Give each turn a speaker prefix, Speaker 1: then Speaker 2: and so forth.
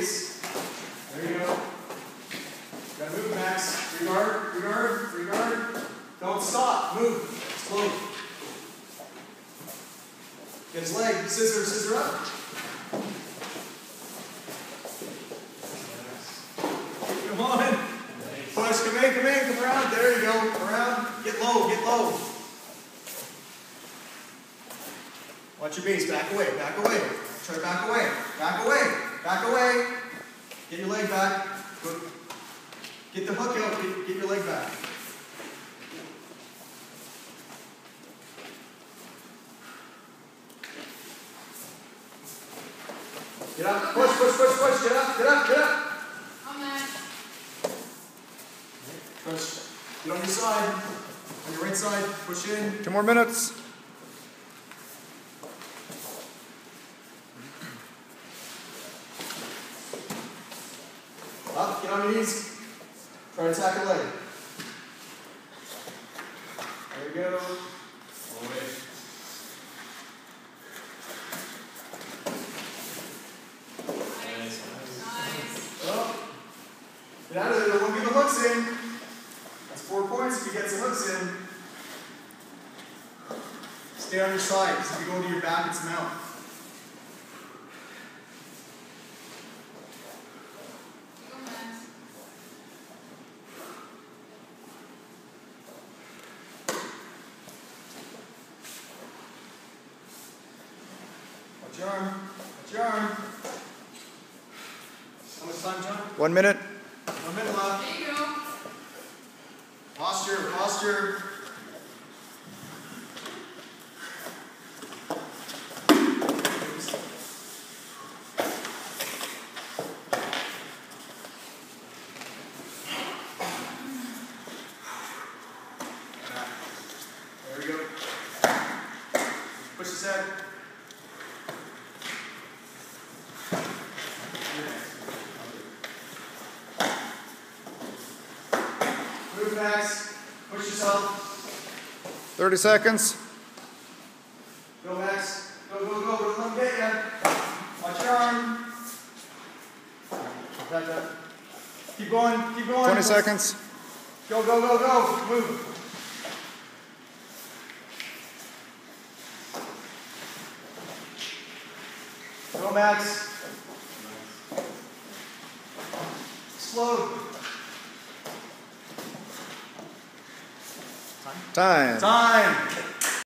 Speaker 1: pace. There you go. Gotta move, Max. Regard, regard, regard. Don't stop. Move. Slowly. Get his leg. Scissor, scissor up. Come on. Push. Come in, come in, come around. There you go. Come around. Get low, get low. Watch your base. Back away, back away. Try to back away. Back away. Back away. Get your leg back. Get the hook out. Get your leg back. Get up. Push, push, push, push. Get up, get up, get up. Push. Get on your side. On your right side. Push in.
Speaker 2: 2 more minutes.
Speaker 1: Up. Get on your knees. Try to attack a leg. There you go. All the way. Nice. Oh. Get out of there. Don't get the hooks in. That's 4 points if you get some hooks in. Stay on your side. So if you go to your back, it's mount. Watch your arm. Watch your arm. How much time, John?
Speaker 2: 1 minute.
Speaker 1: 1 minute left. There you go. Posture, posture. There we go. Push his head. Move, Max. Push yourself.
Speaker 2: 30 seconds.
Speaker 1: Go, Max. Go, go, go. Don't let him get you. Watch your arm. Back up. Keep going. Keep going.
Speaker 2: 20 seconds.
Speaker 1: Go, go, go, go. Move. Go, Max. Slow.
Speaker 2: Time.
Speaker 1: Time.